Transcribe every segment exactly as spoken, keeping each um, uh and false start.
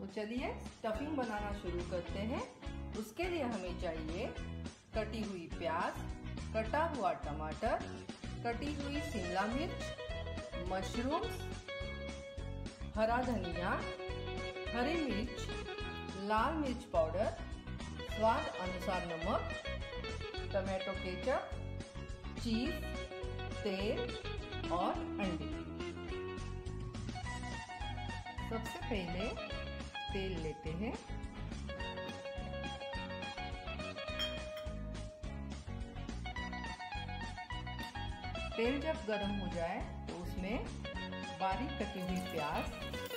तो चलिए स्टफिंग बनाना शुरू करते हैं। उसके लिए हमें चाहिए कटी हुई प्याज, कटा हुआ टमाटर, कटी हुई शिमला मिर्च, मशरूम्स, हरा धनिया, हरी मिर्च, लाल मिर्च पाउडर, स्वाद अनुसार नमक, टमाटो केचप, चीज, तेल और अंडे। सबसे पहले तेल लेते हैं। तेल जब गर्म हो जाए तो उसमें बारीक कटी हुई प्याज,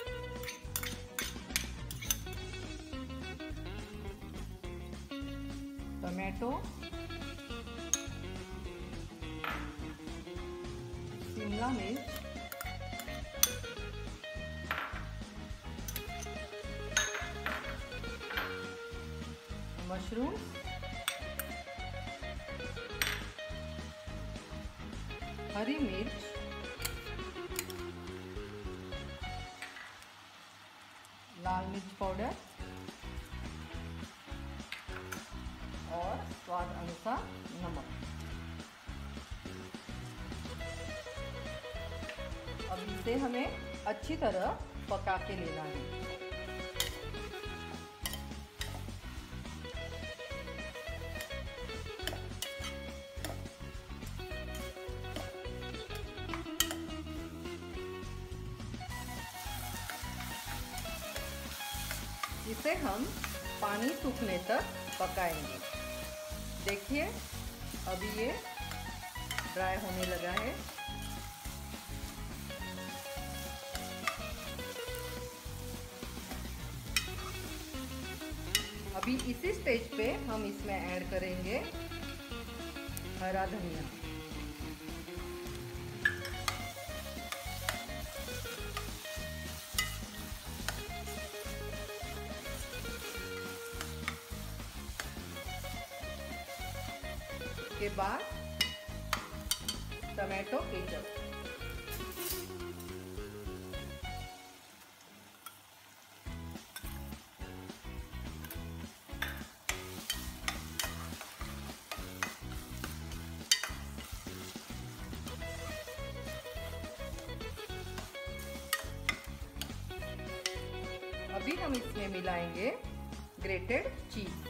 टमाटो, शिमला मिर्च, मशरूम, हरी मिर्च, लाल मिर्च पाउडर और स्वाद अनुसार नमक। अब इसे हमें अच्छी तरह पका के लेना है। इसे हम पानी सूखने तक पकाएंगे। देखिए अभी ये ड्राई होने लगा है। अभी इसी स्टेज पे हम इसमें ऐड करेंगे हरा धनिया। के बाद टमाटो केचप, अभी हम इसमें मिलाएंगे ग्रेटेड चीज।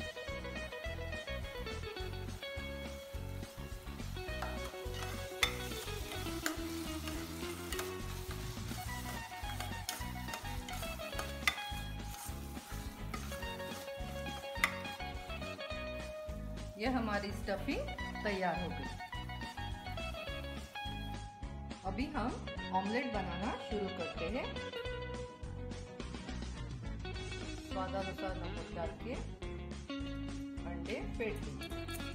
यह हमारी स्टफिंग तैयार हो गई। अभी हम ऑमलेट बनाना शुरू करते हैं। स्वादानुसार नमक डाल के अंडे फेंट देंगे।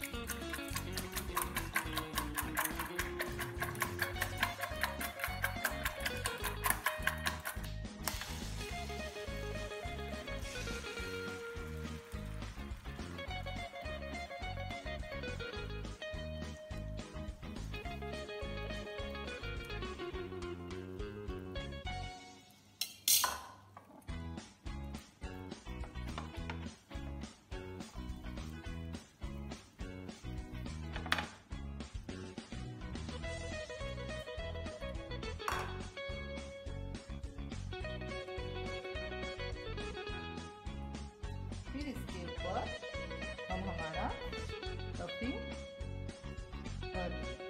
फिर इसके ऊपर हम हमारा स्टफिंग कर देंगे।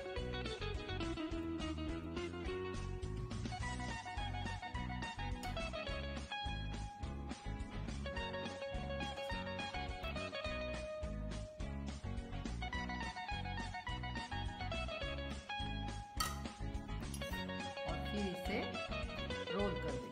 और फिर इसे रोल कर देंगे।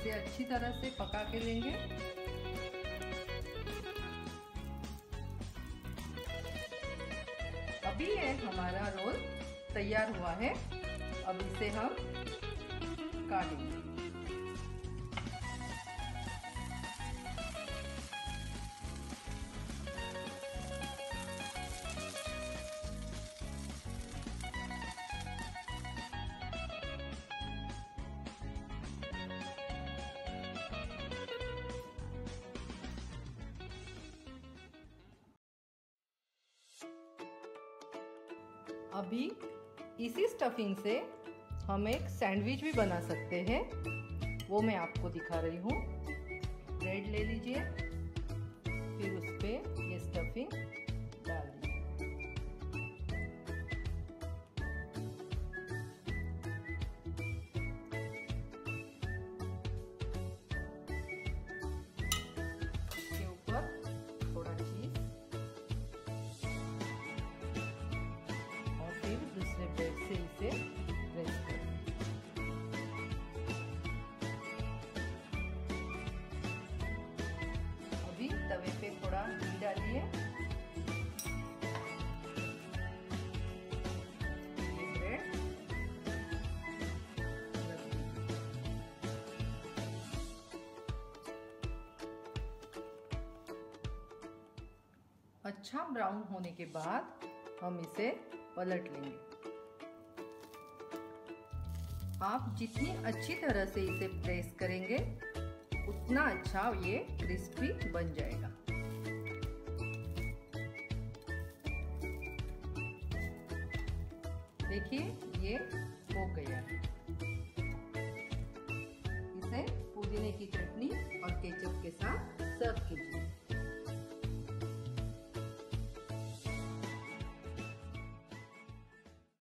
इसे अच्छी तरह से पका के लेंगे। अभी ये हमारा रोल तैयार हुआ है। अब इसे हम काटेंगे। अभी इसी स्टफिंग से हम एक सैंडविच भी बना सकते हैं, वो मैं आपको दिखा रही हूँ। ब्रेड ले लीजिए, फिर उस पे ये स्टफिंग डाल दीजिए। इसके ऊपर थोड़ा चीज और फिर दूसरे ब्रेड से इसे प्रेस करें। अभी तवे पे थोड़ा घी डालिए। ये ब्रेड रख दीजिए। अच्छा ब्राउन होने के बाद हम इसे पलट लेंगे। आप जितनी अच्छी तरह से इसे प्रेस करेंगे उतना अच्छा ये क्रिस्पी बन जाएगा। देखिए ये हो गया है। इसे पुदीने की चटनी और केचप के साथ सर्व कीजिए।